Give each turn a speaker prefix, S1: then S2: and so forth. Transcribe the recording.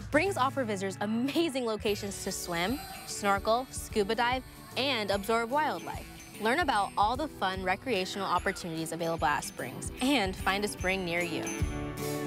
S1: Springs offer visitors amazing locations to swim, snorkel, scuba dive, and absorb wildlife. Learn about all the fun recreational opportunities available at Springs and find a spring near you.